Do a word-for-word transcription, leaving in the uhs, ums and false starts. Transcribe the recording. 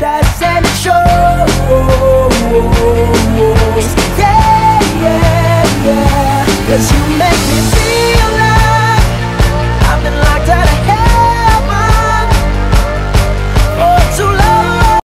us and it shows. Yeah, yeah, yeah. 'Cause you make me feel